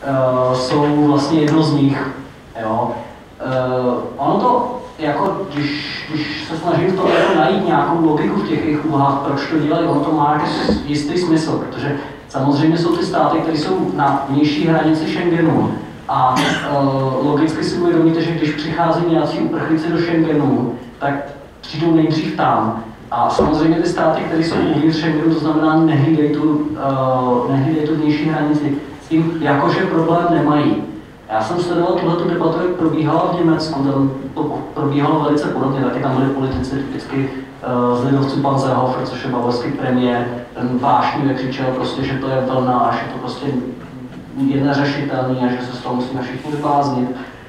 jsou vlastně jedno z nich. Jo. Ono to, jako, když se snažím to jako najít nějakou logiku v těch jejich úvahách, proč to dělají, ono to má jako jistý smysl, protože samozřejmě jsou ty státy, které jsou na vnější hranici Schengenu a logicky si uvědomíte, že když přichází nějací uprchlíci do Schengenu, tak přijdou nejdřív tam. A samozřejmě ty státy, které jsou uvnitř Schengenu, to znamená nehlídají tu vnější hranici, s tím jakože problém nemají. Já jsem sledoval tuhletu debatu, jak probíhala v Německu, tam to probíhalo velice podobně, taky tam byli politici typicky z lidovců pan Seehofer, což je bavorský premiér, ten vášnivě křičel prostě, že to je vlna a že to prostě je neřešitelný a že se z toho musíme všichni vybláznit.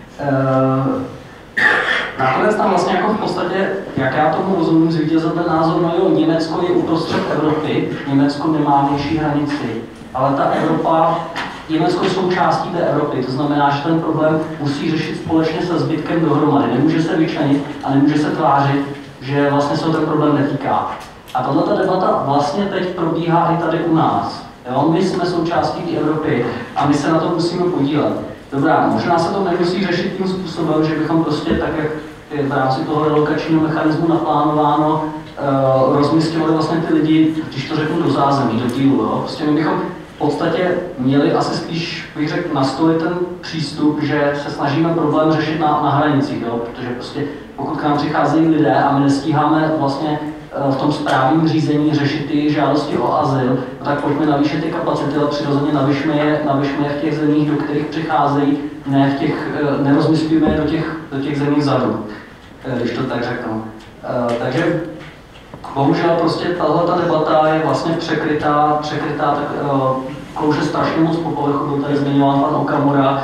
Nakonec tam vlastně jako v podstatě, jak já tomu rozumím, zvítězil ten názor, no jo, Německo je uprostřed Evropy, Německo nemá vnější hranici, ale ta Evropa, Německo je součástí té Evropy, to znamená, že ten problém musí řešit společně se zbytkem dohromady. Nemůže se vyčlenit a nemůže se tvářit, že vlastně se o ten problém netýká. A tato debata vlastně teď probíhá i tady u nás. Jo? My jsme součástí té Evropy a my se na to musíme podílet. Dobrá, možná se to nemusí řešit tím způsobem, že bychom prostě tak, jak je v rámci toho relokačního mechanismu naplánováno, rozmisťovali vlastně ty lidi, když to řeknu, do zázemí, do dílu. Jo? Prostě my bychom v podstatě měli asi spíš, bych řekl, nastolit ten přístup, že se snažíme problém řešit na hranicích, jo? Protože prostě pokud k nám přicházejí lidé a my nestíháme vlastně v tom správním řízení řešit ty žádosti o azyl, tak pojďme navýšit ty kapacity, ale přirozeně navyšme je v těch zemích, do kterých přicházejí, nerozmyslíme je do těch zemí vzadu, když to tak řeknu. Takže bohužel prostě tato debata je vlastně překrytá tak klouže strašně moc po povrchu, byl tady zmiňován pan Okamura.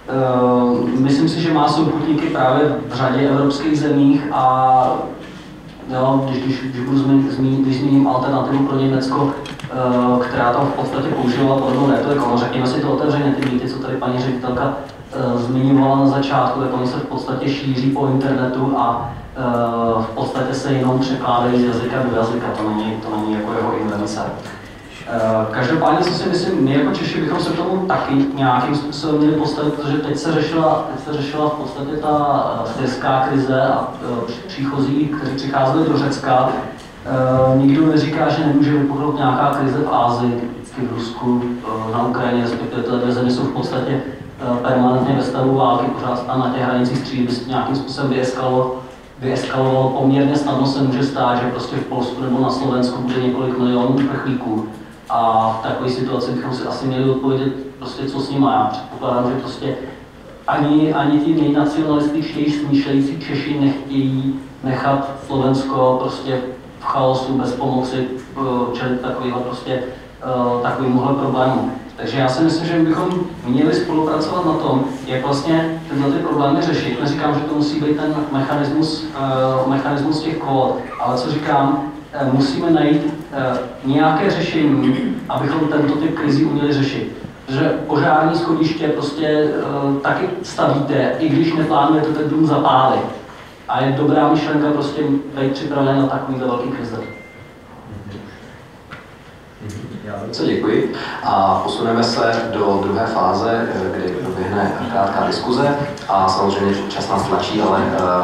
Myslím si, že má souputníky právě v řadě evropských zemích a jo, když zmíním alternativu pro Německo, která tam v podstatě používala podobnou rétoriku, no řekněme si to otevřeně, ty mýty, co tady paní ředitelka zmiňovala na začátku, tak oni se v podstatě šíří po internetu a v podstatě se jenom překládají z jazyka do jazyka, to není jako jeho invence. Každopádně si myslím, my jako Češi bychom se k tomu taky nějakým způsobem měli postavit, protože teď se řešila v podstatě ta syrská krize a příchozí, kteří přicházeli do Řecka. Nikdo neříká, že nemůže vypuknout nějaká krize v Ázii, typicky v Rusku, na Ukrajině, respektive ty dvě země jsou v podstatě permanentně ve stavu války, pořád tam na těch hranicích střílí, by se nějakým způsobem vyeskalovalo. Poměrně snadno se může stát, že prostě v Polsku nebo na Slovensku bude několik milionů uprchlíků. A v takové situaci bychom si asi měli odpovědět, prostě, co s nimi. Já předpokládám, že prostě ani ti nejnacionalističtěji smýšlející Češi nechtějí nechat Slovensko prostě v chaosu, bez pomoci čelit takovýmhle problému. Takže já si myslím, že bychom měli spolupracovat na tom, jak vlastně tyhle ty problémy řešit. Neříkám, že to musí být ten mechanismus těch kvót, ale co říkám, musíme najít nějaké řešení, abychom tento typ krizí uměli řešit. Protože požární schodiště prostě taky stavíte, i když neplánujete ten dům zapálit. A je dobrá myšlenka prostě být připraven na takovýhle velký krize. Já velice děkuji a posuneme se do druhé fáze, kdy proběhne krátká diskuze a samozřejmě čas nás tlačí, ale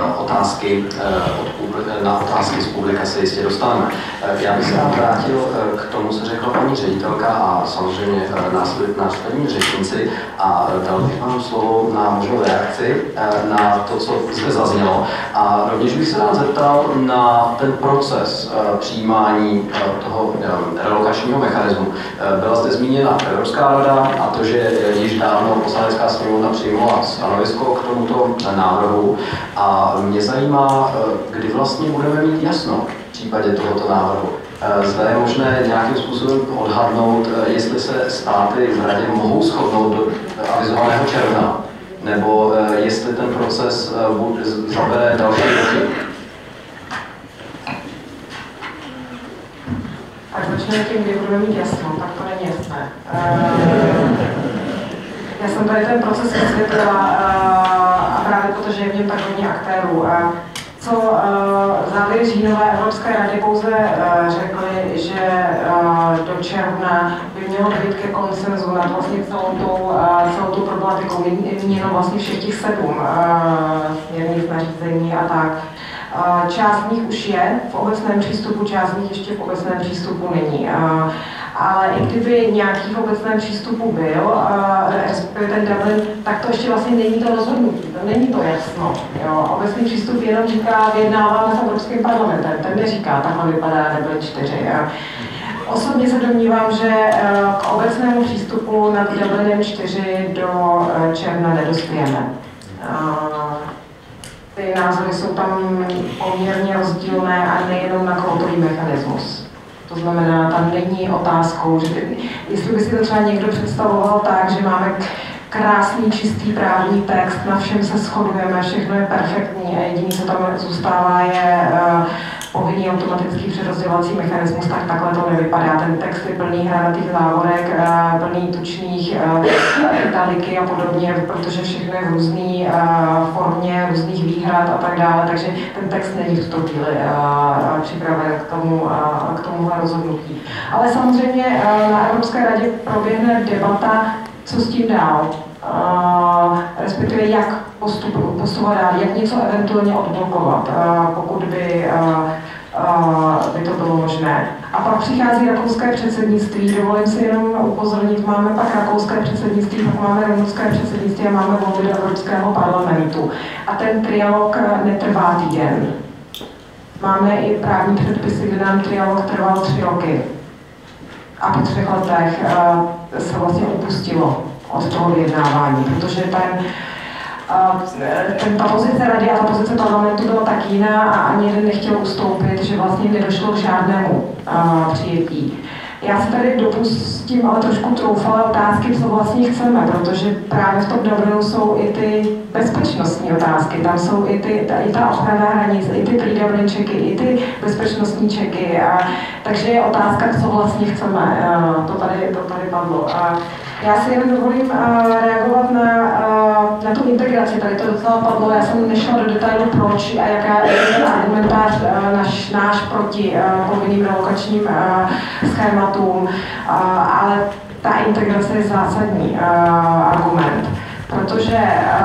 na otázky z publika se jistě dostaneme. Já bych se rád vrátil k tomu, co řekla paní ředitelka a samozřejmě následní řečníci a dal bych vám slovo na možnou reakci na to, co zde zaznělo. A rovněž bych se rád zeptal na ten proces přijímání toho relokačního mechanismu. Byla zde zmíněna Evropská rada a to, že již dávno Poslanecká sněmovna přijala stanovisko k tomuto návrhu. A mě zajímá, kdy vlastně budeme mít jasno v případě tohoto návrhu. Zde je možné nějakým způsobem odhadnout, jestli se státy v radě mohou shodnout do avizovaného června, nebo jestli ten proces zabere další roky. Tak začneme tím, kdy budeme mít jasno, tak to není jasné. Já jsem tady ten proces vysvětlila a právě protože je v něm tak hodně aktérů. Co závěry říjnové Evropské rady pouze řekly, že do června by mělo dojít ke konsenzu nad vlastně celou tu problematikou, není jenom vlastně všech těch 7 směrnic, nařízení a tak. Část z nich už je v obecném přístupu, část z nich ještě v obecném přístupu není. Ale i kdyby nějaký v obecném přístupu byl, respektive ten Dublin, tak to ještě vlastně není to rozhodnutí, to není to jasno. Jo. Obecný přístup jenom říká, vyjednáváme s Evropským parlamentem, ten neříká, takhle vypadá Dublin 4. Osobně se domnívám, že k obecnému přístupu nad Dublinem 4 do června nedospějeme. Ty názory jsou tam poměrně rozdílné a nejenom na kvótový mechanismus. To znamená, tam není otázkou, že jestli by si to třeba někdo představoval tak, že máme krásný, čistý právní text, na všem se shodujeme, všechno je perfektní a jediné, co tam zůstává, je povinný automatický přerozdělovací mechanismus, tak takhle to nevypadá. Ten text je plný hranatých závorek, plný tučných italiky a podobně, protože všechno je v různé formě, různých výhrad a tak dále, takže ten text není v tuto chvíli připraven k tomuhle rozhodnutí. Ale samozřejmě na Evropské radě proběhne debata, co s tím dál. Respektive jak postupovat dál, jak něco eventuálně odblokovat, pokud by to bylo možné. A pak přichází rakouské předsednictví, dovolím si jenom upozornit, máme pak rakouské předsednictví, pak máme rumunské předsednictví a máme volby do Evropského parlamentu. A ten trialog netrvá týden. Máme i právní předpisy, kde nám trialog trval 3 roky. A po 3 letech se vlastně upustilo od toho vyjednávání, protože ta pozice rady a ta pozice parlamentu byla tak jiná a ani jeden nechtěl ustoupit, že vlastně nedošlo k žádnému přijetí. Já se tady dopustím ale trošku troufalé otázky, co vlastně chceme, protože právě v tom Dublinu jsou i ty bezpečnostní otázky, tam jsou i ta ochrana hranic, i ty pre-Dublin checky, i ty bezpečnostní checky, takže je otázka, co vlastně chceme, to tady padlo. Já si jen dovolím reagovat na tu integraci, tady to docela padlo, já jsem nešla do detailu proč a jaká je argumentář náš proti povinným relokačním schématům, ale ta integrace je zásadní argument, protože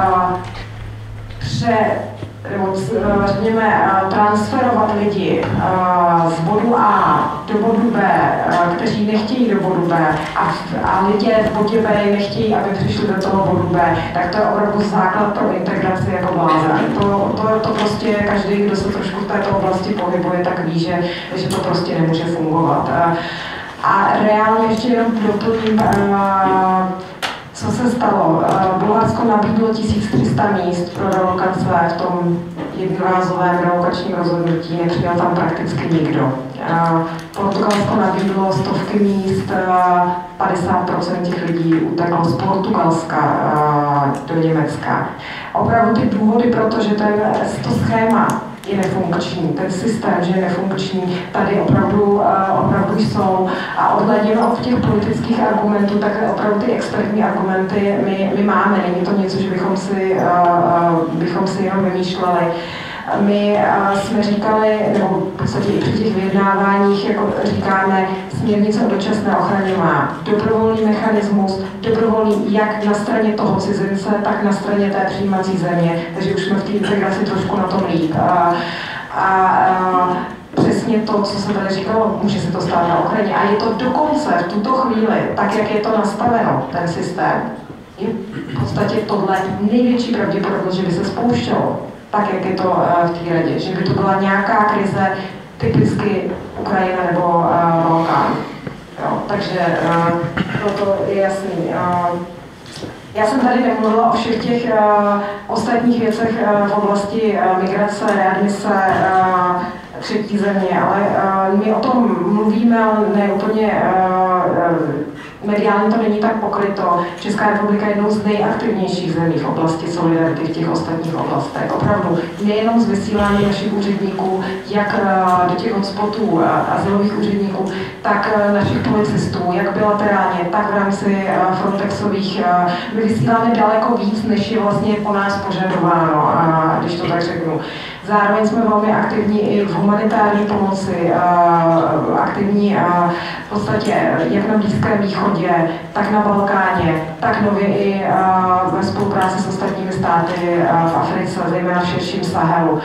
řekněme, transferovat lidi z bodu A do bodu B, kteří nechtějí do bodu B a lidé v bodě B nechtějí, aby přišli do toho bodu B, tak to je opravdu základ pro integraci jako blázen. To prostě každý, kdo se trošku v této oblasti pohybuje, tak ví, že to prostě nemůže fungovat. A reálně ještě jenom doplním, co se stalo? Bulharsko nabídlo 1300 míst pro relokace v tom jednorázovém relokačním rozhodnutí, nepřijal tam prakticky nikdo. Portugalsko nabídlo 100 míst, 50% těch lidí uteklo z Portugalska do Německa. Opravdu ty důvody, protože to schéma je nefunkční, ten systém, že je nefunkční, tady opravdu jsou. A odhledněno od těch politických argumentů, tak opravdu ty expertní argumenty my máme. Není to něco, že bychom si jenom vymýšleli. My jsme říkali, nebo v podstatě i při těch vyjednáváních, jako říkáme, směrnice o dočasné ochraně má dobrovolný mechanismus, dobrovolný jak na straně toho cizince, tak na straně té přijímací země, takže už jsme v té integraci trošku na tom líp. Přesně to, co se tady říkalo, může se to stát na ochraně. A je to dokonce v tuto chvíli, tak jak je to nastaveno, ten systém, je v podstatě tohle největší pravděpodobnost, že by se spouštělo, tak jak je to v té radě, že by to byla nějaká krize, typicky Ukrajina nebo Balkán. Jo, takže to je jasný. Já jsem tady nemluvila o všech těch ostatních věcech v oblasti migrace, readmise, třetí země, ale my o tom mluvíme, ale ne úplně mediálně to není tak pokryto. Česká republika je jednou z nejaktivnějších zemí v oblasti solidarity v těch ostatních oblastech. Opravdu nejenom z vysílání našich úředníků, jak do těch hotspotů azylových úředníků, tak našich policistů, jak bilaterálně, tak v rámci Frontexových. My vysíláme daleko víc, než je vlastně po nás požadováno, když to tak řeknu. Zároveň jsme velmi aktivní i v humanitární pomoci, aktivní v podstatě jak na Blízkém východě, tak na Balkáně, tak nově i ve státy v Africe, zejména v širším Sahelu.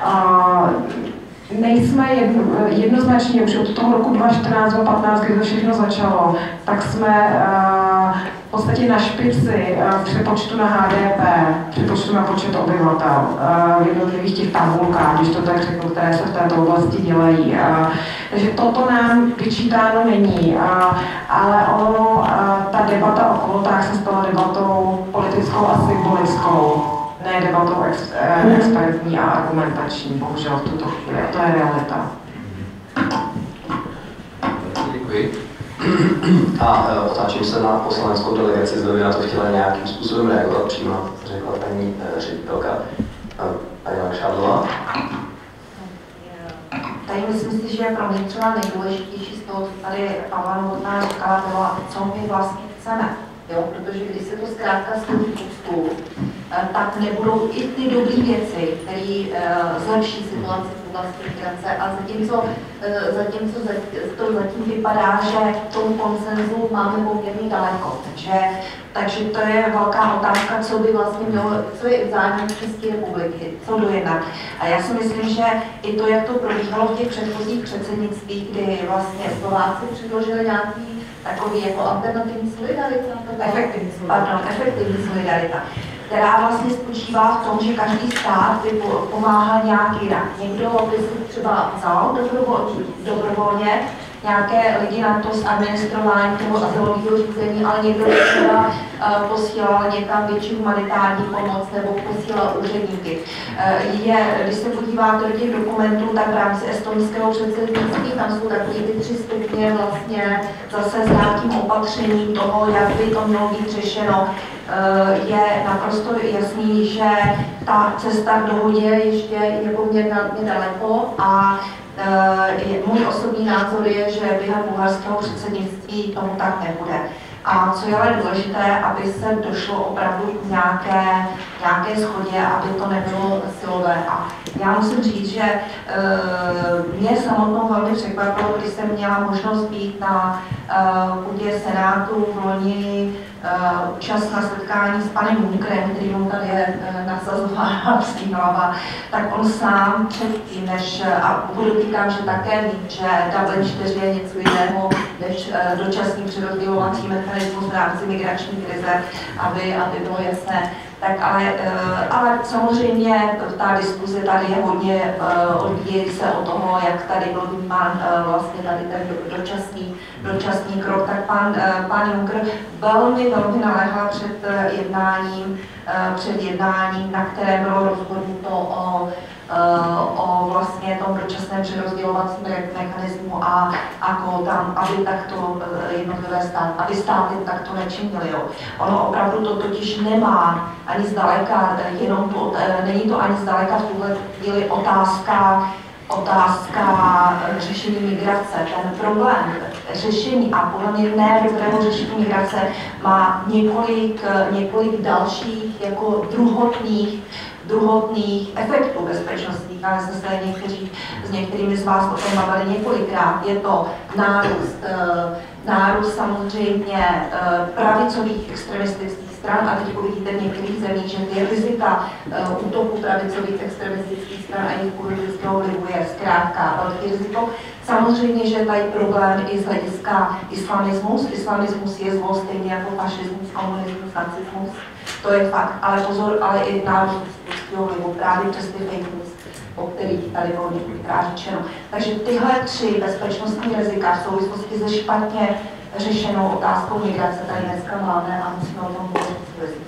Nejsme jednoznačně už od toho roku 2014-2015, kdy to všechno začalo, tak jsme v podstatě na špici v přepočtu na HDP, přepočtu na počet obyvatel v jednotlivých těch tabulkách, když to tak řeknu, které se v této oblasti dělají. Takže toto nám vyčítáno není, ale ono, ta debata o kvótách se stala debatou politickou a symbolickou, ne debatou expertní a argumentační, bohužel v tuto chvíli. A to je realita. Děkuji. A otáčím se na poslaneckou delegaci, zda by na to chtěla nějakým způsobem reagovat, přímo řekla paní ředitelka, paní Langšádlová. Tady myslím si, že pro mě třeba nejdůležitější z toho, co tady Pavla Novotná říkala, bylo, co my vlastně chceme. Jo? Protože když se to zkrátka shodí pod stůl, tak nebudou i ty dobré věci, které zlepší situaci v oblasti migrace. A zatímco to zatím vypadá, že k tomu konsenzu máme poměrně daleko. Takže to je velká otázka, co by vlastně mělo, co je v zájmu České republiky, co dojednat. A já si myslím, že i to, jak to probíhalo v těch předchozích předsednictvích, kdy vlastně Slováci předložili nějaký takový jako alternativní solidarita, efektivní solidarita, která vlastně spočívá v tom, že každý stát by pomáhal nějak jinak. Někdo by si třeba vzal dobrovolně nějaké lidi na to zadministrování toho azylového řízení, ale někdo by třeba posílal někam větší humanitární pomoc nebo posílal úředníky. Když se podíváte do těch dokumentů, tak v rámci estonského předsednictví tam jsou takové ty 3 stupně vlastně zase s nějakým opatřením toho, jak by to mělo být řešeno. Je naprosto jasný, že ta cesta k dohodě ještě je poměrně daleko a můj osobní názor je, že během bulharského předsednictví tomu tak nebude. A co je ale důležité, aby se došlo opravdu k nějaké shodě, aby to nebylo silové. A já musím říct, že mě samotnou velmi překvapilo, když jsem měla možnost být na půdě Senátu v loni účast na setkání s panem Junckerem, který mu tady je nasazována psí hlava, tak on sám předtím, než, a podotýkám, že také ví, že Dublin 4 je něco jiného než dočasný přerozdělovací mechanismus v rámci migrační krize, aby bylo jasné. Tak ale samozřejmě ta diskuze tady je hodně, odvíjí se o toho, jak tady byl vnímán vlastně tady ten dočasný krok, tak pan Juncker velmi naléhal před jednáním, na kterém bylo rozhodnuto o vlastně tom dočasném přerozdělovacím mechanismu a kvótám, aby takto jednotlivé státy takto nečinily. Ono opravdu to totiž nemá ani zdaleka, není to ani zdaleka v tuhle chvíli otázka řešení migrace. Ten problém řešení a podle mě ne dobrého řešení migrace má několik dalších jako druhotných efektů bezpečnostních, ale jsme se s některými z vás o tom bavili několikrát. Je to nárůst samozřejmě pravicových extremistických stran a teď uvidíte v některých zemích, že ty rizika útoku pravicových extremistických stran a jejich politického vlivu je zkrátka velký riziko. Samozřejmě, že tady problém i z hlediska islamismus. Islamismus je zlo stejně jako fašismus, komunismus, nacismus. To je fakt, ale pozor, ale i nárůst politického vlivu právě přes ty fake news, o kterých tady bylo několikrát řečeno. Takže tyhle 3 bezpečnostní rizika v souvislosti se špatně řešenou otázkou migrace tady dneska máme a musíme o tom mluvit.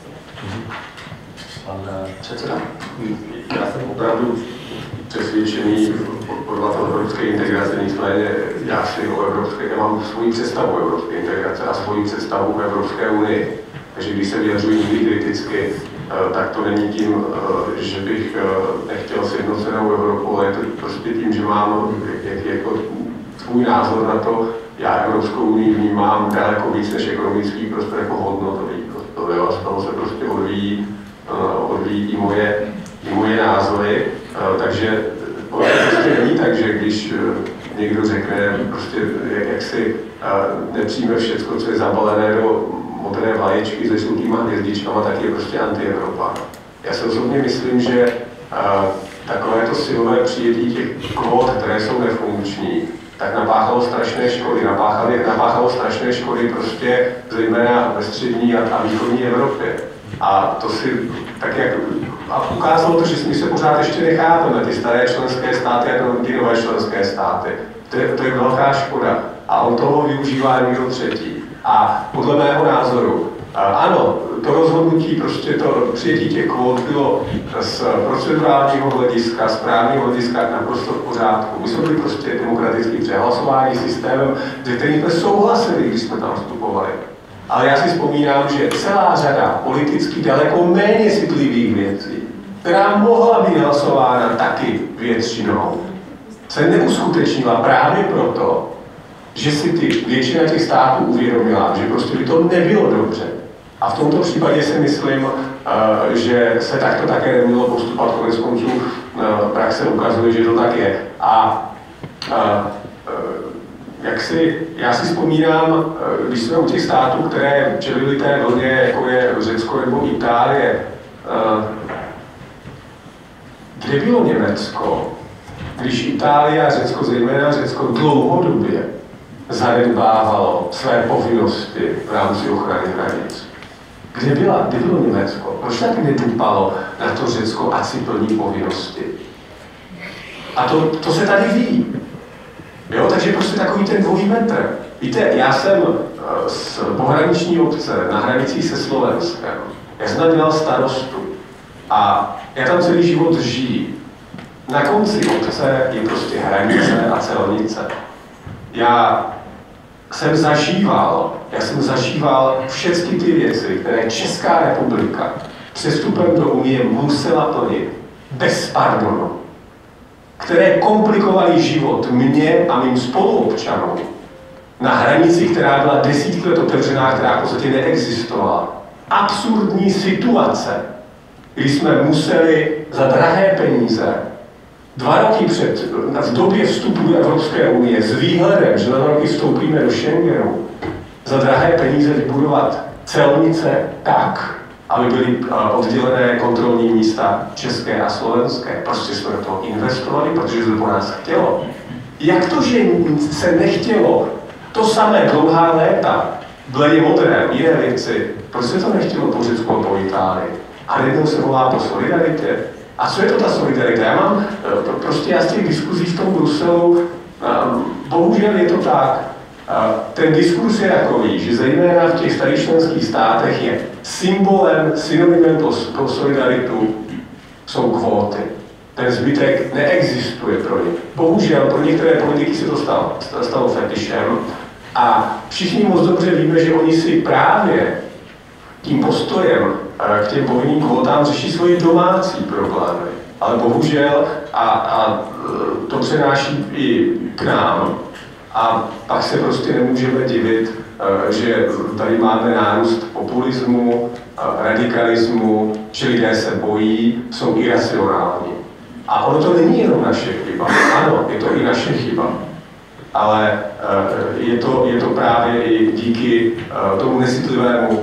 Pan předseda? Já jsem opravdu přesvědčený podporovatel evropské integrace, nicméně já mám svoji představu evropské integrace a svoji představu v Evropské unii. Takže když se vyjadřuji někdy kriticky, tak to není tím, že bych nechtěl sjednocenou Evropu, ale je to prostě tím, že mám jako svůj názor na to. Já Evropskou unii vnímám daleko víc než ekonomický prostor jako hodnotový prostor. Jo? Z toho se prostě odvíjí i moje názory. Takže to prostě není tak, že když někdo řekne, prostě, jak si nepřijme všechno, co je zabalené do modré vlaječky se žlutýma hvězdičkama, tak je prostě anti-Evropa. Já si osobně myslím, že takovéto silové přijetí těch kvót, které jsou nefunkční, tak napáchalo strašné škody. Napáchalo strašné škody prostě zejména ve střední a východní Evropě. A to si tak jak... A ukázalo to, že my se pořád ještě nechápeme, ty staré členské státy a ty nové členské státy. To je velká škoda. A on toho využívá někdo třetí. A podle mého názoru, ano, to rozhodnutí, prostě to přijetí těch kvót bylo z procedurálního hlediska, z právního hlediska naprosto v pořádku. My jsme byli prostě demokraticky přehlasováni systémem, se kterým jsme souhlasili, když jsme tam vstupovali. Ale já si vzpomínám, že celá řada politicky daleko méně citlivých věcí, která mohla být hlasována taky většinou, se neuskutečnila právě proto, že si většina těch států uvědomila, že prostě by to nebylo dobře. A v tomto případě si myslím, že se takto také nemělo postupovat, konec konců praxe ukazuje, že to tak je. Já si vzpomínám, když jsme u těch států, které čelily té vlně, jako je Řecko nebo Itálie, kde bylo Německo, když Itálie a Řecko, zejména Řecko, dlouhodobě zanedbávalo své povinnosti v rámci ochrany hranic. Kde bylo Německo? Proč tak nedupalo na to Řecko, ať si plní povinnosti? A to se tady ví. Jo, takže prostě takový ten dvojí metr. Víte, já jsem z pohraniční obce na hranicích se Slovenskem. Já jsem tam dělal starostu a já tam celý život žiju. Na konci obce je prostě hranice a celnice. Já jsem zažíval všechny ty věci, které Česká republika přestupem do Unie musela plnit bez pardonu, které komplikovaly život mě a mým spoluobčanům na hranici, která byla desítky let otevřená, která v podstatě neexistovala. Absurdní situace, kdy jsme museli za drahé peníze 2 roky v době vstupu do Evropské unie s výhledem, že za 2 roky vstoupíme do Schengenu, za drahé peníze vybudovat celnice tak, aby byly oddělené kontrolní místa české a slovenské. Prostě jsme do toho investovali, protože to po nás chtělo. Jak to, že se nechtělo to samé dlouhá léta, bledě modré, jiné věci, proč se to nechtělo po Řecku a po Itálii? A najednou se volá po solidaritě. A co je to ta solidarita? Já z těch diskuzí v tom Bruselu, bohužel je to tak. Ten diskurs je takový, že zejména v těch starých členských státech je symbolem, synonymem pro solidaritu jsou kvóty. Ten zbytek neexistuje pro ně. Bohužel pro některé politiky se to stalo fetišem a všichni moc dobře víme, že oni si právě tím postojem k těm povinným kvótám řeší svoje domácí problémy. Ale bohužel, a to přenáší i k nám, a pak se prostě nemůžeme divit, že tady máme nárůst populismu, radikalismu, že lidé se bojí, jsou iracionální. A ono to není jenom naše chyba. Ano, je to i naše chyba. Ale je to právě i díky tomu necitlivému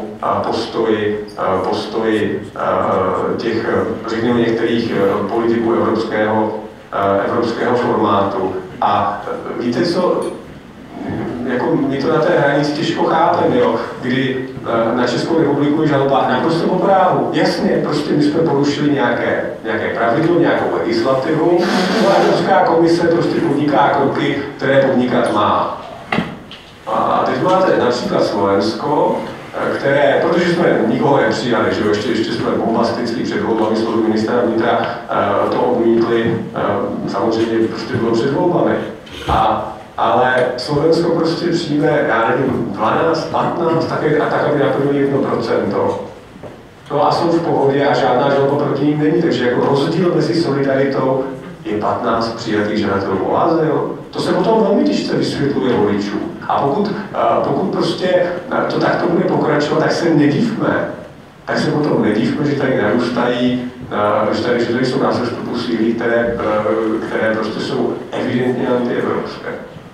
postoji těch, řekněme, některých politiků evropského formátu. A víte co, jako my to na té hranici těžko chápeme, jo, kdy na Českou republiku je žaloba naprosto po právu. Jasně, prostě my jsme porušili nějaké pravidlo, nějakou legislativu, a Evropská komise prostě podniká kroky, které podnikat má. A teď máte například Slovensko, které, protože jsme nikoho nepřijali, že jo, ještě jsme bombasticky před volbami slovo ministra vnitra to odmítli, samozřejmě prostě bylo před volbami. Ale Slovensko prostě přijme, já nevím, 12, 15, tak aby naplnili 1%. No a jsou v pohodě a žádná žaloba proti ním není, takže jako rozdíl mezi solidaritou je 15 přijatých žadatelů o azyl. To se potom velmi těžce vysvětluje voličům. A pokud prostě to takto bude pokračovat, tak se nedivme. Tak se potom nedivme, že tady narůstají, že tady jsou na sestupu síly, které prostě jsou evidentně antievropské.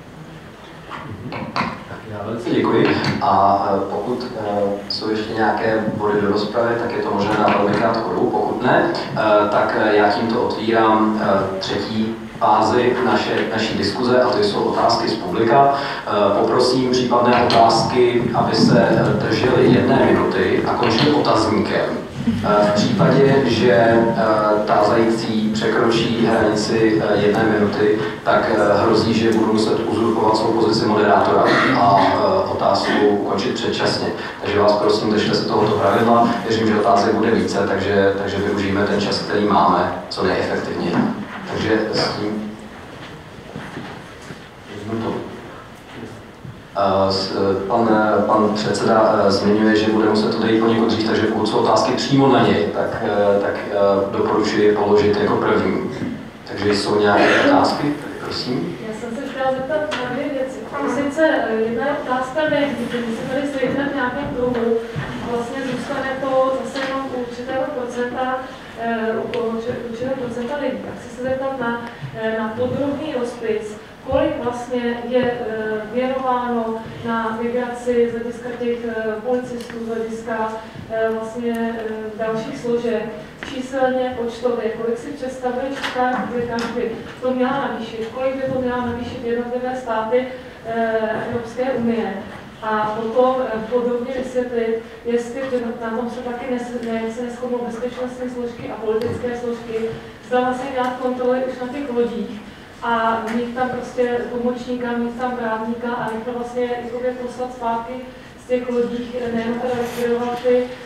Já velice děkuji. A pokud jsou ještě nějaké body do rozpravy, tak je to možná na velmi krátkou dobu. Pokud Ne? Tak já tímto otvírám třetí fázi naší diskuze, a to jsou otázky z publika. Poprosím případné otázky, aby se držely 1 minuty a končily otazníkem. V případě, že tázající překročí hranici 1 minuty, tak hrozí, že budu muset uzurpovat svou pozici moderátora a otázku ukončit předčasně. Takže vás prosím, držte se tohoto pravidla. Věřím, že otázek bude více, takže využijeme ten čas, který máme, co nejefektivněji. Takže s tím... Pan předseda zmiňuje, že bude muset odejít poněkud dřív, takže pokud jsou otázky přímo na něj, tak doporučuji položit jako první. Takže jsou nějaké otázky? Prosím. Já jsem se chtěla zeptat na 2 věci. Sice jedna je otázka když se tady stojíme v nějakém kruhu a vlastně zůstane to zase jenom u určitého procenta lidí. Tak se zeptat na podrobný rozpis, kolik vlastně je věnováno na migraci z hlediska těch policistů, z hlediska vlastně dalších složek, číselně, počtově, kolik si představuje Česká republika, by to měla navýšit, kolik by to měla navýšit jednotlivé státy Evropské unie. A potom podrobně vysvětlit, jestli na tom se taky neshodnou bezpečnostní složky a politické složky, zda vlastně dělat kontroly už na těch lodích, a mít tam prostě tlumočníka, mít tam právníka a to vlastně poslat zpátky z těch lodích, nejenom teda rekvirovat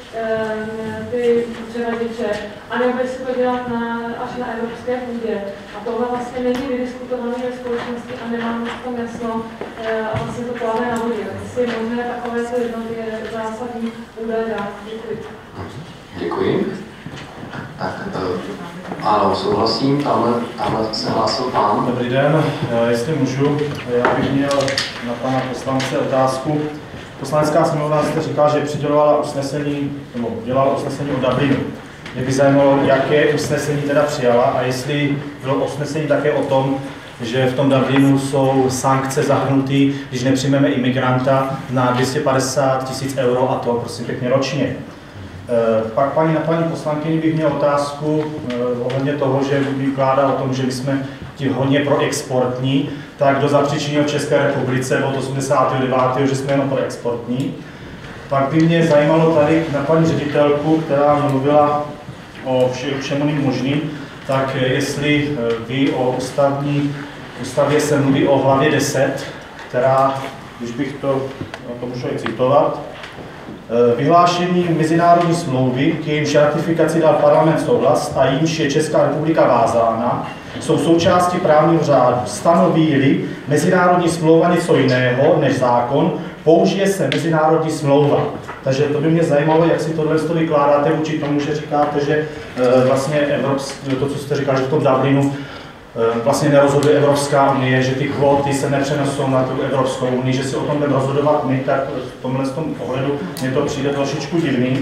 ty převaděče, anebo si to dělat až na evropské půdě. A tohle vlastně není vydiskutované ve společnosti a nemáme v tom jasno a vlastně to pláne na vodě. Jestli je možné takovéto jednotlivé zásadní údaje dát. Děkuji. Děkuji. Tak, ano, souhlasím, tamhle se hlásil pán. Dobrý den, jestli můžu, já bych měl na pana poslance otázku. Poslanecká sněmovna jste říkala, že přidělovala usnesení, nebo dělala usnesení o Dublinu. Mě by zajímalo, jaké usnesení teda přijala a jestli bylo usnesení také o tom, že v tom Dublinu jsou sankce zahrnuty, když nepřijmeme imigranta na 250 000 euro, a to prosím pěkně ročně. Pak paní poslankyni bych měl otázku ohledně toho, že vykládá o tom, že my jsme ti hodně proexportní, tak kdo zapříčinil v České republice od 89., že jsme jenom proexportní. Pak by mě zajímalo tady na paní ředitelku, která mluvila o všem možným, tak jestli ví o ústavě se mluví o hlavě 10, která, když bych to můžu citovat, vyhlášení mezinárodní smlouvy, k jejímž ratifikaci dal parlament souhlas a jímž je Česká republika vázána, jsou součástí právního řádu. Stanoví-li mezinárodní smlouva něco jiného než zákon, použije se mezinárodní smlouva. Takže to by mě zajímalo, jak si tohle vykládáte vůči tomu, že říkáte, že vlastně to, co jste říkali, že v tom Dublinu vlastně nerozhoduje Evropská unie, že ty kvóty se nepřenesou na tu Evropskou unii, že si o tom budeme rozhodovat my, tak v tomhle ohledu mně to přijde trošičku divný.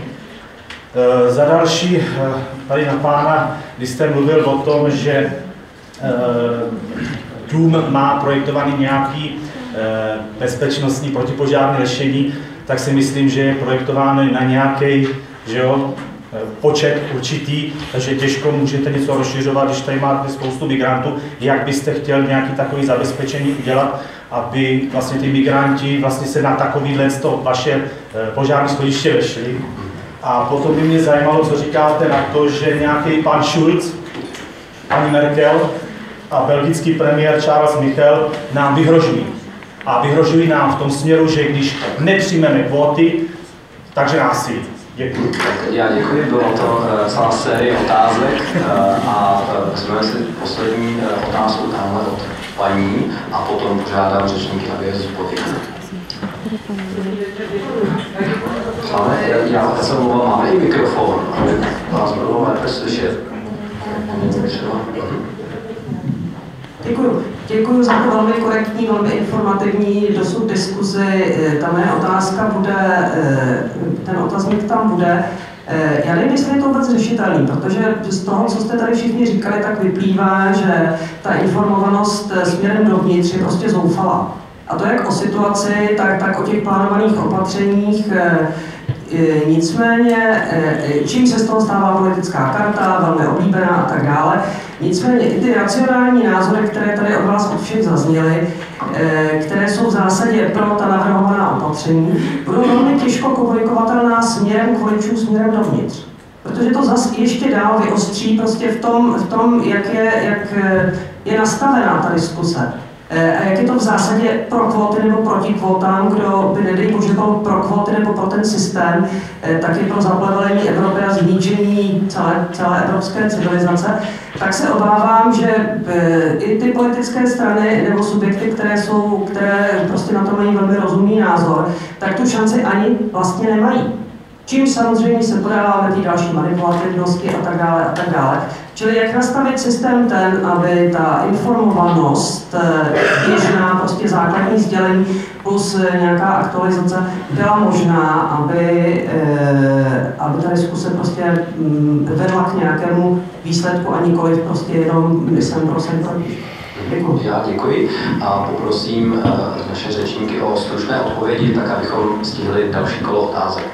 Za další, tady na pána, když jste mluvil o tom, že dům má projektovaný nějaký bezpečnostní protipožární řešení, tak si myslím, že je projektován na nějaký, že jo, počet určitý, takže těžko můžete něco rozšiřovat, když tady máte spoustu migrantů. Jak byste chtěl nějaký takový zabezpečení udělat, aby vlastně ty migranti vlastně se na takovýhle vaše požární schodiště vešli? A potom by mě zajímalo, co říkáte na to, že nějaký pan Schulz, paní Merkel a belgický premiér Charles Michel nám vyhrožují. A vyhrožují nám v tom směru, že když nepřijmeme kvóty, takže násilí. Děkuji. Já děkuji, bylo to celá série otázek a vezmeme si poslední otázku tamhle od paní a potom požádám řečníky, aby je zodpověděli. Já se mluvám, máme i mikrofon, aby vás bylo lépe slyšet. Děkuji za to velmi korektní, velmi informativní dosud diskuzi. Ta moje otázka bude, ten otazník tam bude. Já nevím, jestli je to vůbec řešitelný, protože z toho, co jste tady všichni říkali, tak vyplývá, že ta informovanost směrem dovnitř je prostě zoufalá. A to jak o situaci, tak o těch plánovaných opatřeních. Nicméně, čím se z toho stává politická karta, velmi oblíbená a tak dále, nicméně i ty racionální názory, které tady od vás od všech zazněly, které jsou v zásadě pro ta navrhovaná opatření, budou velmi těžko komunikovatelná směrem k voličům, směrem dovnitř. Protože to zase ještě dál vyostří prostě v tom jak je nastavená ta diskuse. A jak je to v zásadě pro kvóty nebo proti kvótám, kdo by nedej bože byl pro kvóty nebo pro ten systém, tak je pro zaplevelení Evropy a zničení celé evropské civilizace, tak se obávám, že i ty politické strany nebo subjekty, které prostě na to mají velmi rozumný názor, tak tu šanci ani vlastně nemají. Čím samozřejmě se podáváme ty další manipulativnosti a tak dále a tak dále. Čili jak nastavit systém ten, aby ta informovanost, běžná, prostě základní sdělení plus nějaká aktualizace byla možná, aby ta diskuse prostě vedla k nějakému výsledku a nikoliv prostě jenom jsem proti. Děkuji. Já děkuji a poprosím naše řečníky o stručné odpovědi, tak abychom stihli další kolo otázek.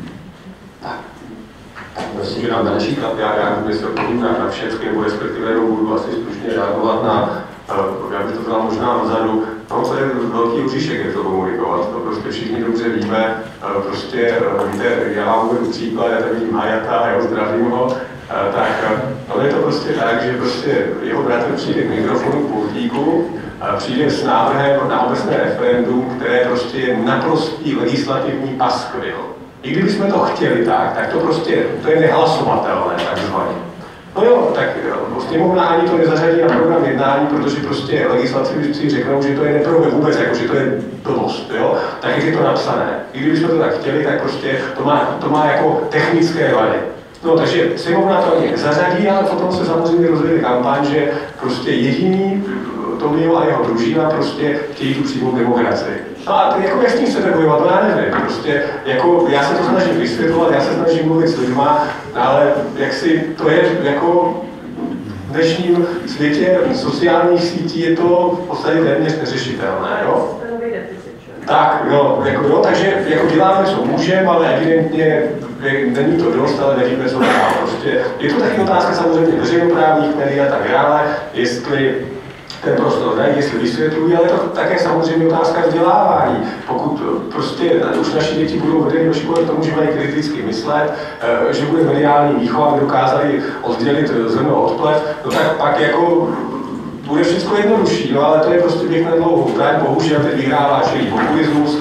Myslím, že na Benešík, já se odpovím na všechny, nebo respektive budu asi stručně reagovat na, já bych to vzal možná odzadu, no to je velký oříšek, jak to komunikovat, to prostě všichni dobře víme, prostě víte, já vám uvedu příklad, já tady vidím Hayata, já ho zdravím ho, tak no je to prostě tak, že prostě jeho bratr přijde k mikrofonu, k pultíku, přijde s návrhem na obecné referendum, které prostě je naprostý legislativní paskvil. I kdybychom to chtěli tak to prostě, to je nehlasovatelné takzvaně. No jo, tak sněmovna ani to nezařadí na program jednání, protože prostě legislativci řeknou, že to je neprve vůbec, jako že to je blbost, jo? Tak jak je to napsané. I kdybychom to tak chtěli, tak prostě to má jako technické vady. No, takže sněmovna to ani nezařadí, ale potom se samozřejmě rozvíjí kampaň, že prostě jediný Tomio a jeho družina prostě chtějí tu přímou demokracii. No a jako jak s tím chcete bojovat, no já nevím, prostě jako já se to snažím vysvětlovat, já se snažím mluvit s lidma, ale jak si to je jako v dnešním světě sociálních sítí je to v podstatě téměř neřešitelné, jo? Tak, jo, jako, jo, takže jako děláme, co můžeme, ale evidentně není to dost, ale nevíme, co dál. Prostě je to taky otázka samozřejmě veřejnoprávních médií a tak dále, jestli ten prostor dají, jestli vysvětlují, ale to také samozřejmě otázka vzdělávání. Pokud prostě už naši děti budou vedeny do školy k tomu, že mají kriticky myslet, že bude mediální výchova, aby dokázali oddělit zrno od plev, no tak pak jako bude všechno jednodušší, no ale to je prostě běh na dlouhou trať, bohužel teď vyhrává čelý populismus.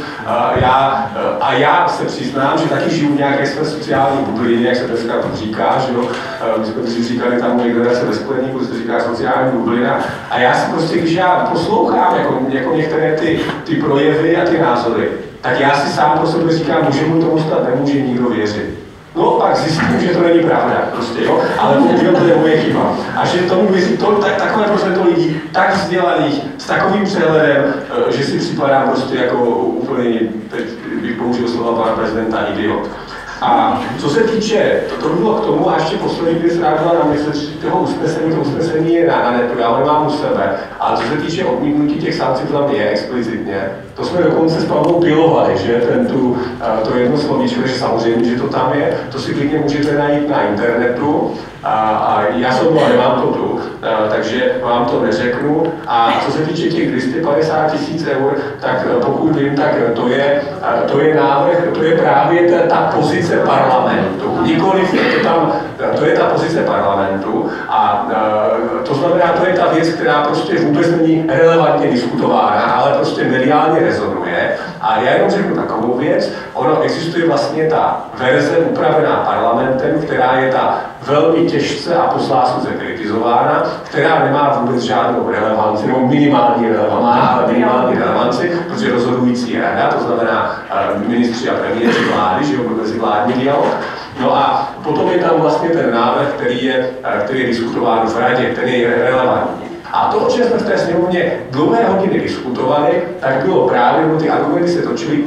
Já se přiznám, že taky žiju v nějaké své sociální bublině, jak se dneska to říká, že jo. My jsme si říkali tam moje generace ve Skleníku, se říká sociální bublina. A já si prostě, když já poslouchám jako některé ty projevy a ty názory, tak já si sám pro sebe říkám, může mu tomu stát, nemůže nikdo věřit. No, pak zjistím, že to není pravda, prostě, jo, ale bohužel to je moje chyba. A že tomu věří takové procento lidí, tak vzdělaných, s takovým přehledem, že si připadám prostě jako úplně, teď bych použil slova pana prezidenta, idiot. A co se týče, to bylo k tomu, a ještě poslední věc reagovala na mysl toho usnesení, to usnesení je na netu, já ho nemám u sebe. A co se týče odmítnutí těch sankcí, to tam je explicitně. To jsme dokonce s Pavlou pilovali, že to jedno slovíčko, že samozřejmě, že to tam je, to si klidně můžete najít na internetu. A já jsem to nemám to tu, takže vám to neřeknu. A co se týče těch 250 000 eur, tak pokud vím, tak to je návrh, to je právě ta pozice parlamentu. Nikoliv to je ta pozice parlamentu a to znamená, to je ta věc, která prostě vůbec není relevantně diskutována, ale prostě mediálně rezonuje. A já jenom řeknu takovou věc, ono existuje vlastně ta verze upravená parlamentem, která je ta velmi těžce a posláskuce kritizována, která nemá vůbec žádnou relevanci, nebo minimální relevanci, protože rozhodující je rada, to znamená ministři a premiéři vlády, že jo, mezivládní dialog. No a potom je tam vlastně ten návrh, který je diskutován v radě, který je relevantní. A to, o čem jsme v té sněmovně dlouhé hodiny diskutovali, tak bylo právě, ty argumenty se točily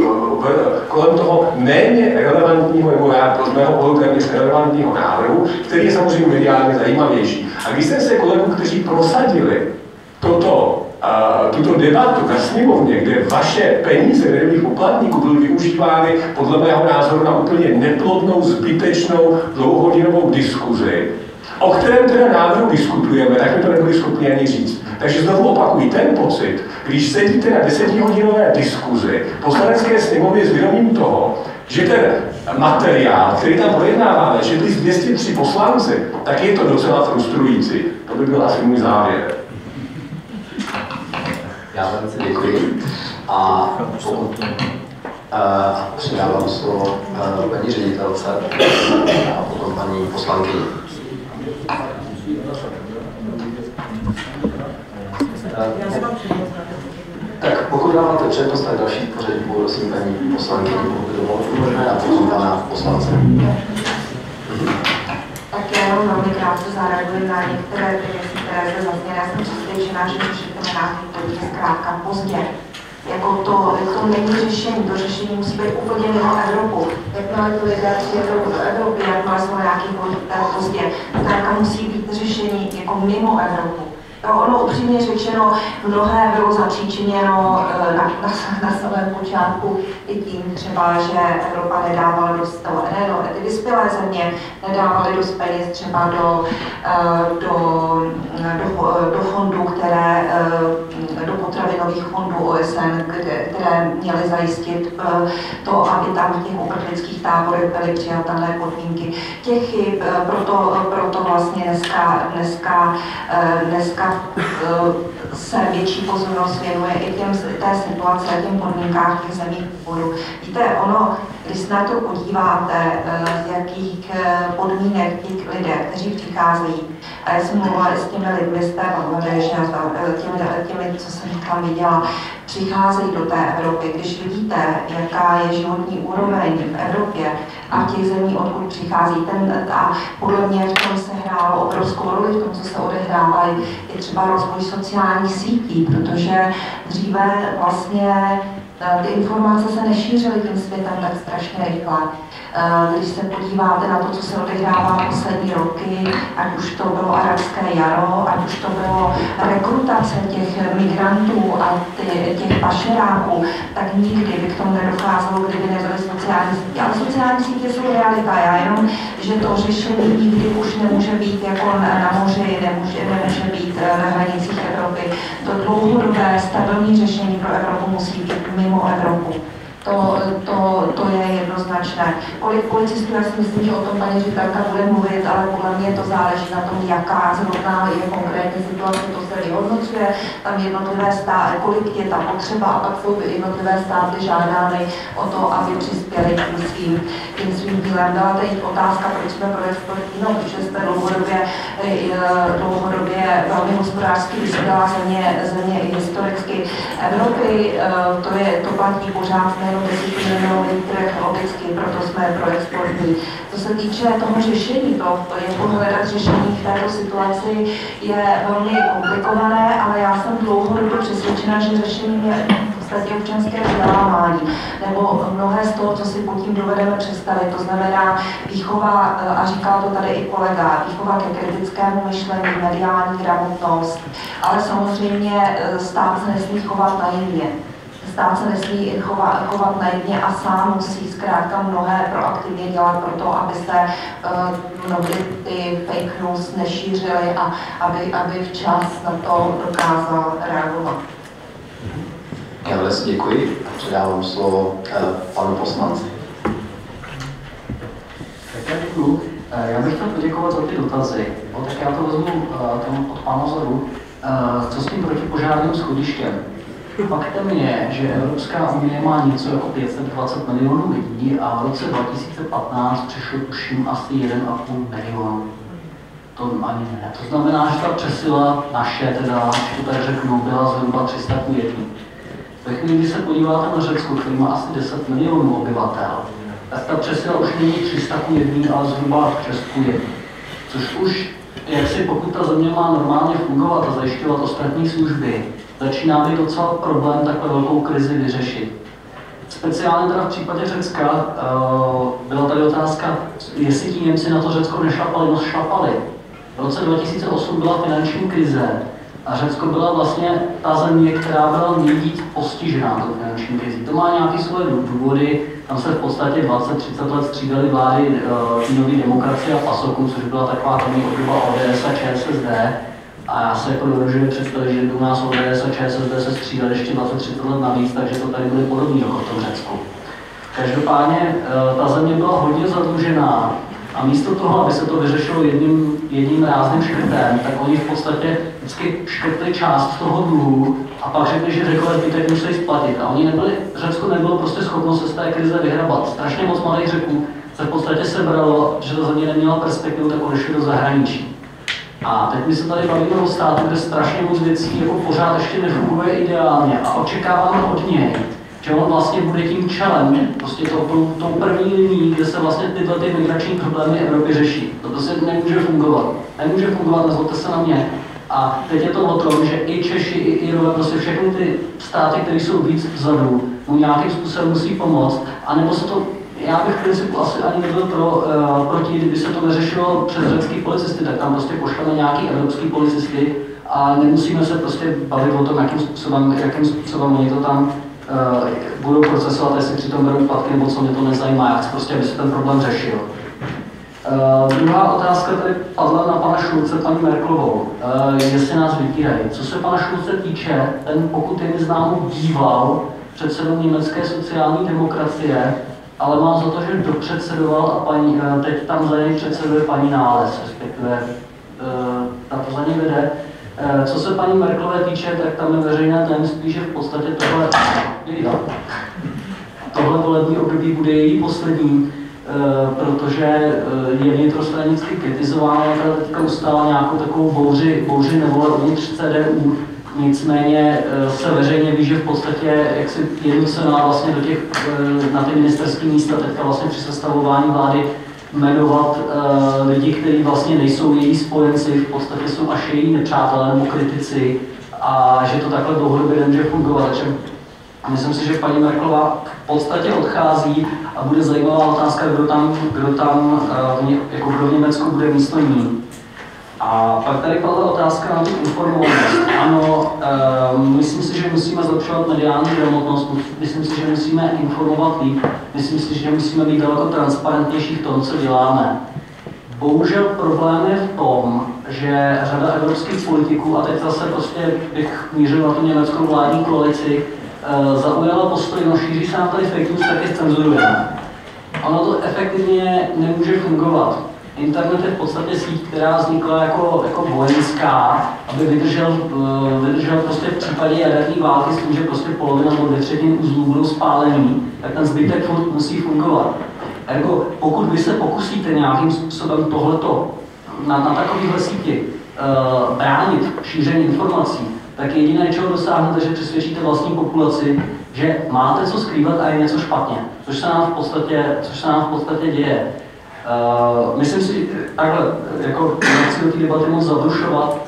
kolem toho méně relevantního, nebo z mého pohledu téměř relevantního návrhu, který je samozřejmě mediálně zajímavější. A když jsem se kolegů, kteří prosadili toto tuto debatu na sněmovně, kde vaše peníze daňových poplatníků byly využívány podle mého názoru na úplně neplodnou, zbytečnou, dlouhodinovou diskuzi, o kterém teda návrhu diskutujeme, tak my to nebyli schopni ani říct. Takže znovu opakuji, ten pocit, když sedíte na 10hodinové diskuzi v poslanecké sněmovně s vědomím toho, že ten materiál, který tam projednáváme, že byli 203 poslanci, tak je to docela frustrující. To by byl asi můj závěr. Já velice děkuji. A předávám slovo paní ředitelce a potom paní poslankyni. Tak pokud dáváte přednost, tak další pořadí poprosím paní poslankyni, pokud to možné, a potom pana poslance. Tak já jenom velmi krátce zareaguji na některé ty věci, které zde zazněly. Já jsem přesvědčená, že řešitelé náklady je zkrátka pozdě. Jako to není řešení, to řešení musí být úplně mimo Evropu. Jakmile to lidé přijedou do Evropy, jakmile jsou nějaký pozdě, zkrátka musí být řešení jako mimo Evropu. Ono upřímně řečeno, mnohé bylo zapříčiněno na samém počátku i tím třeba, že Evropa nedávala dost, ty vyspělé země nedávaly dost peněz třeba do fondů, do potravinových fondů OSN, které měly zajistit to, aby tam v těch uprchlických táborech byly přijatelné podmínky. Těch chyb, proto vlastně dneska se větší pozornost věnuje i té situaci a těm podmínkách těch zemí původu. Víte, když se na to podíváte, z jakých podmínek těch lidé, kteří přicházejí, a já jsem mluvila i s těmi lidmi z té Bangladeše, těmi, co jsem tam viděla, přicházejí do té Evropy. Když vidíte, jaká je životní úroveň v Evropě a v těch zemí, odkud přichází, a podle mě v tom se hrálo obrovskou roli, v tom, co se odehrává, je třeba rozvoj sociálních sítí, protože dříve vlastně ty informace se nešířily tím světem tak strašně rychle. Když se podíváte na to, co se odehrává poslední roky, ať už to bylo arabské jaro, ať už to bylo rekrutace těch migrantů a těch pašeráků, tak nikdy by k tomu nedocházelo, kdyby nebyly sociální sítě. Ale sociální sítě jsou realita. Já jenom, že to řešení nikdy už nemůže být jako na moři, nemůže být na hranicích Evropy. To dlouhodobé stabilní řešení pro Evropu musí být mimo Evropu. To je jednoznačné. Kolik policistů, já si myslím, že o tom paní ředitelka bude mluvit, ale podle mě to záleží na tom, jaká zrovna je konkrétní situace, to se vyhodnocuje, tam jednotlivé státy, kolik je ta potřeba, a pak jsou jednotlivé státy žádány o to, aby přispěli tím svým dílem. Byla tady otázka, proč jsme pro export, protože jsme dlouhodobě velmi hospodářsky vyspělá země i historicky Evropy, to platí pořád, nejenom 10 milionový trh logicky, proto jsme pro exportní. Co se týče toho řešení, jako hledat řešení v této situaci je velmi komplikované, ale já jsem dlouhodobě přesvědčena, že řešení je v podstatě občanské vzdělávání, nebo mnohé z toho, co si pod tím dovedeme představit, to znamená výchova, a říkal to tady i kolega, výchova ke kritickému myšlení, mediální gramotnost, ale samozřejmě stát se nesmí chovat naivně. Stát se nesmí chovat naivně a sám musí zkrátka mnohé proaktivně dělat pro to, aby se mnohdy ty fake news nešířily a aby včas na to dokázal reagovat. Já velice děkuji a předávám slovo panu poslanci. Tak já děkuju. Já bych chtěl poděkovat za ty dotazy. Tak já to vezmu od pana Zoru. Co s tím protipožárním schodištěm? Faktem je, že Evropská unie má něco jako 520 milionů lidí a v roce 2015 přišlo tuším asi 1,5 milionu. To ani ne. To znamená, že ta přesila naše, teda, to tak řeknu, byla zhruba 300 k 1. Ve chvíli, kdy se podíváte na Řecko, který má asi 10 milionů obyvatel, tak ta přesila už není 300 k 1, ale zhruba 6 k 1. Což už, jak si pokud ta země má normálně fungovat a zajišťovat ostatní služby, začíná být docela problém takhle velkou krizi vyřešit. Speciálně teda v případě Řecka byla tady otázka, jestli ti Němci na to Řecko nešlapali, no šlapali. V roce 2008 byla finanční krize A Řecko byla vlastně ta země, která byla nejvíc postižená tou finanční krizí. To má nějaké svoje důvody, tam se v podstatě 20-30 let střídaly vlády Nové demokracie a PASOKu, což byla taková první obdoba ODS a ČSSD. A já se jako dovedu představit, že u nás ODS a ČSSD se střídali ještě 20-30 let navíc, takže to tady bude podobný jako v tom Řecku. Každopádně ta země byla hodně zadlužená a místo toho, aby se to vyřešilo jedním rázným škrtem, tak oni v podstatě vždycky škrtli část toho dluhu a pak řekli, že Řekové zbytek museli splatit. A oni nebyli, Řecko nebylo prostě schopno se z té krize vyhrabat. Strašně moc mladých Řeků se v podstatě sebralo, že ta země neměla perspektivu, tak odešli do zahraničí. A teď my se tady bavíme o státu, kde strašně moc věcí jako pořád ještě nefunguje ideálně a očekáváme od něj, že on vlastně bude tím čelem, prostě tou první linií, kde se vlastně tyhle ty migrační problémy Evropy řeší. To prostě nemůže fungovat. Nemůže fungovat, nezlobte se na mě. A teď je to o tom, že i Češi, i Irové, prostě všechny ty státy, které jsou víc vzadu, mu nějakým způsobem musí pomoct, anebo se to, já bych v principu asi ani nebyl proti, kdyby se to neřešilo přes řecký policisty, tak tam prostě pošleme nějaký evropský policisty a nemusíme se prostě bavit o tom, jakým způsobem oni to tam budou procesovat, jestli přitom berou platky nebo co, mě to nezajímá, já chci prostě, aby se ten problém řešil. Druhá otázka tady padla na pana Schulze, paní Merkelovou, jestli nás vydírají. Co se pana Schulze týče, ten, pokud je mi známo, býval předsedou německé sociální demokracie, ale mám za to, že dopředsedoval a teď tam za něj předseduje paní Nález, respektive ta to za něj vede. Co se paní Merkelové týče, tak tam je veřejné tajemství, že v podstatě tohle volební období bude její poslední, protože je vnitrostranicky kritizována, která teďka ustála nějakou takovou bouři nevole uvnitř CDU. Nicméně se veřejně ví, že v podstatě jak si jednucená vlastně na ty ministerské místa teďka vlastně při sestavování vlády jmenovat lidi, kteří vlastně nejsou její spojenci, v podstatě jsou až její nepřátelé nebo kritici a že to takhle dlouhodobě nemůže fungovat. Takže myslím si, že paní Merkelová v podstatě odchází a bude zajímavá otázka, kdo tam jako v Německu bude místo ní. A pak tady padla otázka na tu informovanost. Ano, myslím si, že musíme zlepšovat mediální gramotnost, myslím si, že musíme informovat líp, myslím si, že musíme být daleko transparentnější v tom, co děláme. Bohužel problém je v tom, že řada evropských politiků, a teď zase prostě bych mířil na tu německou vládní koalici, zaujala postoj, no šíří se nám tady fake news, tak je cenzurujeme. Ono to efektivně nemůže fungovat. Internet je v podstatě síť, která vznikla jako vojenská, aby vydržel prostě v případě jaderné války s tím, že prostě polovina nebo 2/3 uzlů budou spálený, tak ten zbytek musí fungovat. Ergo, pokud vy se pokusíte nějakým způsobem tohleto na takovéhle síti bránit šíření informací, tak jediné, čeho dosáhnete, že přesvědčíte vlastní populaci, že máte co skrývat a je něco špatně, což se nám v podstatě děje. Myslím si, takhle, jako nechci do té debaty moc zabrušovat,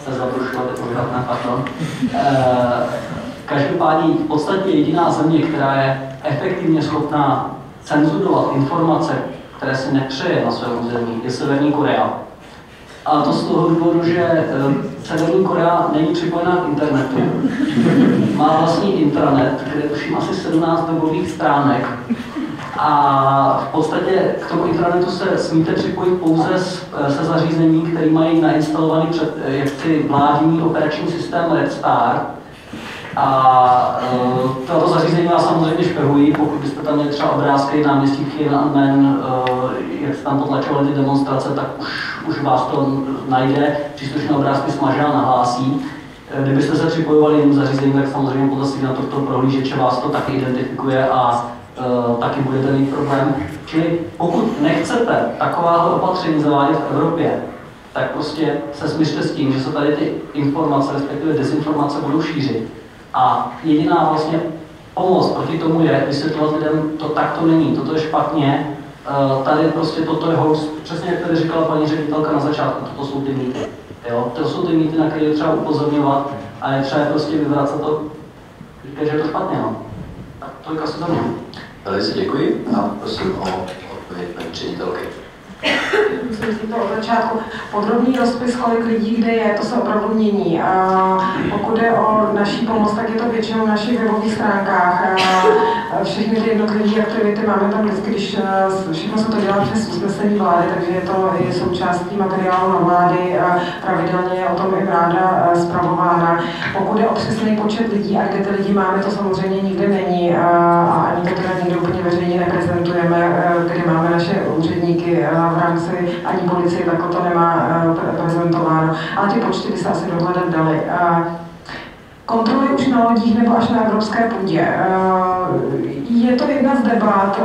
každopádně v podstatě jediná země, která je efektivně schopná cenzurovat informace, které si nepřeje na svém území, je Severní Korea. A to z toho důvodu, že Severní Korea není připojená k internetu. Má vlastní intranet, kde je tuším asi 17 webových stránek. A v podstatě k tomu intranetu se smíte připojit pouze se zařízení, které mají nainstalovaný jaksi vládní operační systém Red Star. A toto zařízení vás samozřejmě špehují, pokud byste tam měli třeba obrázky náměstí Tiananmen, jak se tam potlačovaly ty demonstrace, tak už vás to najde, příslušné obrázky smaže a nahlásí. Kdybyste se připojovali jiným zařízením, tak samozřejmě podle signatur toho prohlížeče vás to taky identifikuje a taky budete mít problém. Čili pokud nechcete takováhle opatření zavádět v Evropě, tak prostě se smířte s tím, že se tady ty informace, respektive dezinformace budou šířit. A jediná vlastně pomoc proti tomu je vysvětlovat lidem, to takto není, toto je špatně, tady prostě toto je hoax, přesně jak tady říkala paní ředitelka na začátku, toto jsou ty mýty. Jo? To jsou ty mýty, na které je třeba upozorňovat a je třeba prostě vyvracet to, říkat, že je to špatně. No. Tak tolik asi za mě. Velice děkuji a prosím o odpověď paní ředitelky. Myslím si to od začátku. Podrobný rozpis, kolik lidí kde je, to se opravdu mění. Pokud je o naší pomoc, tak je to většinou na našich webových stránkách. Všechny ty jednotlivé aktivity máme tam vždycky, když všechno se to dělá přes usnesení vlády, takže je to i součástí materiálu na vlády. Pravidelně je o tom i vláda spravována. Pokud je o přesný počet lidí a kde ty lidi máme, to samozřejmě nikde není. A ani to teda nikdo úplně veřejně neprezentujeme, kde máme naše úředníky v rámci ani policie, tak to nemá prezentováno. Ale ty počty by se asi dohledat daly. Kontroly už na lodích nebo až na evropské půdě. Je to jedna z debat,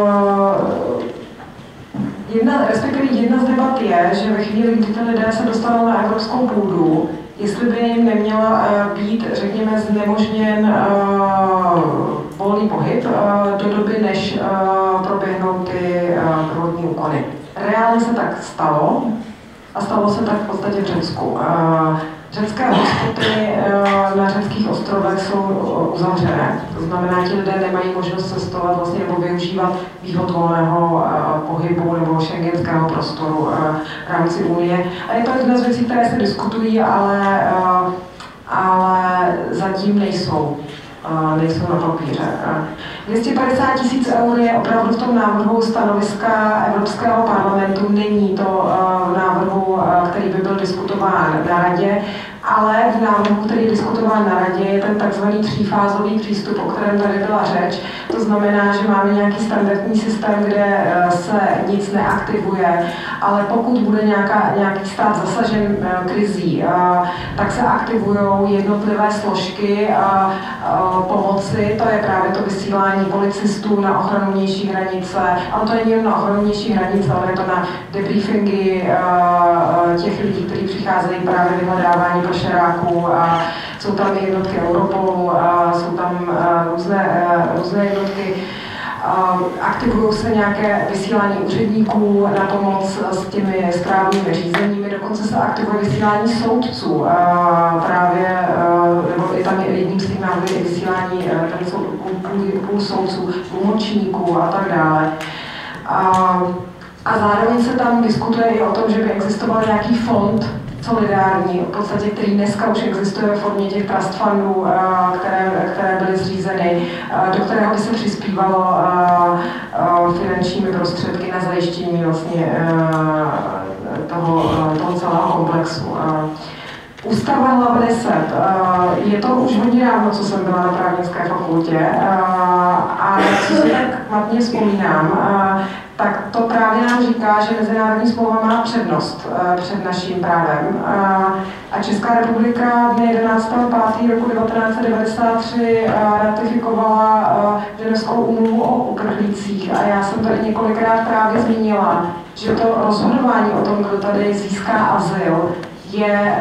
jedna z debat je, že ve chvíli, kdy ty lidé se dostanou na evropskou půdu, jestli by jim neměla být, řekněme, znemožněn volný pohyb do doby, než proběhnou ty prvotní úkony. Reálně se tak stalo a stalo se tak v podstatě v Řecku. Řecké hospody na řeckých ostrovech jsou uzavřené. To znamená, že ti lidé nemají možnost cestovat vlastně nebo využívat výhod volného pohybu nebo šengenského prostoru v rámci Unie. A je to jedna z věcí, které se diskutují, ale zatím nejsou na papíře. 250 000 eur je opravdu v tom návrhu stanoviska Evropského parlamentu, není to v návrhu, který by byl diskutován na radě, ale v návrhu, který je diskutován na radě, je ten takzvaný třífázový přístup, o kterém tady byla řeč. To znamená, že máme nějaký standardní systém, kde se nic neaktivuje, ale pokud bude nějaký stát zasažen krizí, tak se aktivují jednotlivé složky pomoci. To je právě to vysílání policistů na ochranu vnější hranice, ale to není jen na ochranu vnější hranice, ale je to na debriefingy těch lidí, kteří přicházejí právě vyhledávání pašeráků. Jsou tam jednotky Europolu, jsou tam různé jednotky. Aktivují se nějaké vysílání úředníků na pomoc s těmi správnými řízeními, dokonce se aktivuje vysílání soudců, nebo i tam je jedním z těch návrhů je vysílání tady jsou půl soudců, tlumočníků a tak dále. A zároveň se tam diskutuje i o tom, že by existoval nějaký fond solidární, v podstatě, který dneska už existuje ve formě těch trust fundů, které byly zřízeny, do kterého by se přispívalo finančními prostředky na zajištění vlastně toho celého komplexu. Ústava hlava 10. Je to už hodně dávno, co jsem byla na právnické fakultě, a co si tak matně vzpomínám, tak to právě nám říká, že mezinárodní smlouva má přednost před naším právem. A Česká republika dne 11.5. roku 1993 ratifikovala Ženevskou úmluvu o uprchlících. A já jsem tady několikrát právě zmínila, že to rozhodování o tom, kdo tady získá azyl, je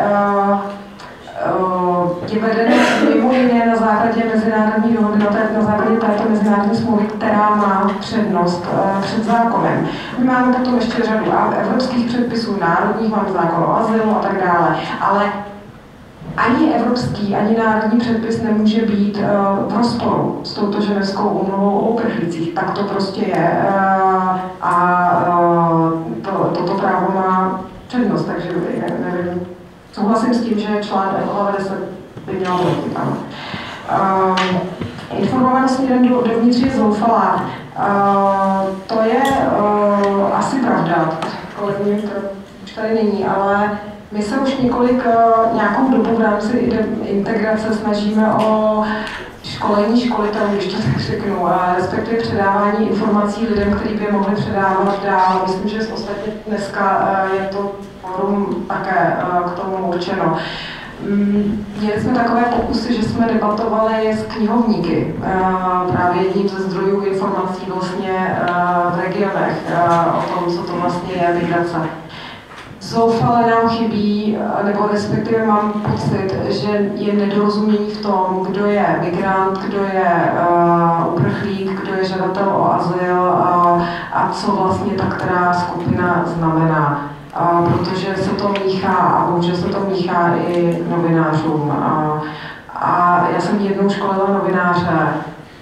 vedeno mimo jiné na základě mezinárodní dohody, na základě této mezinárodní smlouvy, která má přednost před zákonem. My máme potom ještě řadu evropských předpisů, národních, máme zákon o azylu a tak dále, ale ani evropský, ani národní předpis nemůže být v rozporu s touto Ženevskou úmluvou o uprchlících. Tak to prostě je a toto právo má přednost, takže nevím. Souhlasím s tím, že článek hlava 10 by měla platit. Informovanost směrem dovnitř je zoufalá. To je asi pravda. Kolegyně už tady není, ale my se už nějakou dobu v rámci integrace snažíme o školení školitelů, když to tak řeknu, respektive předávání informací lidem, kteří by je mohli předávat dál. Myslím, že ostatně dneska je to fórum také k tomu určeno. Měli jsme takové pokusy, že jsme debatovali s knihovníky. Právě jedním ze zdrojů informací vlastně v regionech o tom, co to vlastně je migrace. Zoufale nám chybí, nebo respektive mám pocit, že je nedorozumění v tom, kdo je migrant, kdo je uprchlík, kdo je žadatel o azyl a co vlastně ta která skupina znamená. Protože se to míchá a bohužel se to míchá i novinářům. A já jsem jednou školila novináře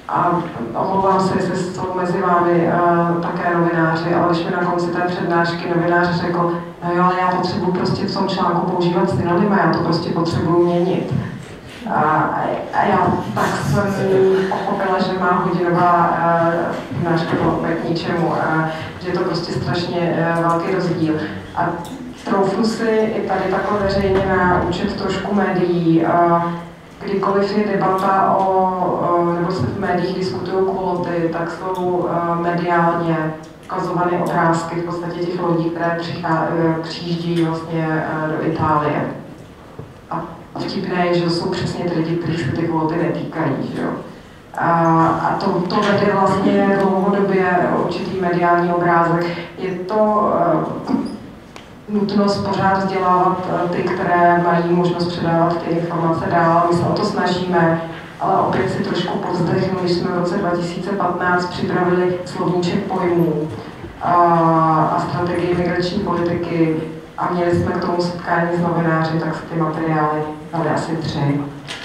a omlouvám se, jestli jsou mezi vámi také novináři, ale když mi na konci té přednášky novinář řekl, no jo, ale já potřebuji prostě v tom článku používat synonyma, já to prostě potřebuji měnit. A já tak jsem pochopila, že má hodinová přednáška bylo k ničemu, že je to prostě strašně velký rozdíl. A troufnu si i tady takhle veřejně na účet trošku médií, kdykoliv je debata nebo se v médiích diskutují kvóty, tak jsou mediálně ukazovány obrázky v podstatě těch lodí, které přijíždí vlastně do Itálie. A vtipné je, že jsou přesně ty lidi, kteří se ty kvóty netýkají. Že jo? A to vede vlastně dlouhodobě určitý mediální obrázek. Je to nutnost pořád vzdělávat ty, které mají možnost předávat ty informace dál. My se o to snažíme, ale opět si trošku povzdechnu, když jsme v roce 2015 připravili slovníček pojmů a strategii migrační politiky a měli jsme k tomu setkání s novináři, tak se ty materiály dali asi 3.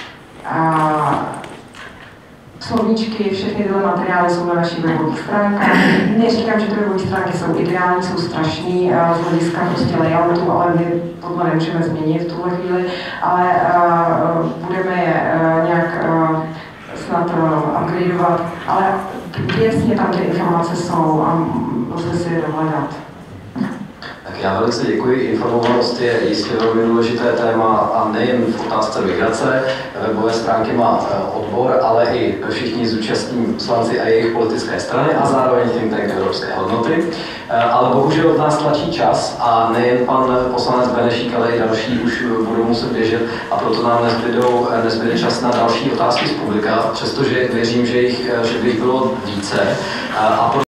Slovníčky, všechny tyhle materiály jsou na našich webových stránkách. Neříkám, že ty webové stránky jsou ideální, jsou strašný z hlediska prostě layoutu, ale my tohle nemůžeme změnit v tuhle chvíli, ale budeme je nějak snad upgradeovat, ale věcně tam ty informace jsou a lze si je dohledat. Tak já velice děkuji. Informovanost je jistě velmi důležité téma a nejen v otázce migrace. Webové stránky má odbor, ale i všichni zúčastní poslanci a jejich politické strany a zároveň think tank Evropské hodnoty. Ale bohužel od nás tlačí čas a nejen pan poslanec Benešík, ale i další už budou muset běžet a proto nám nezbyde čas na další otázky z publika, přestože věřím, že by jich bylo více.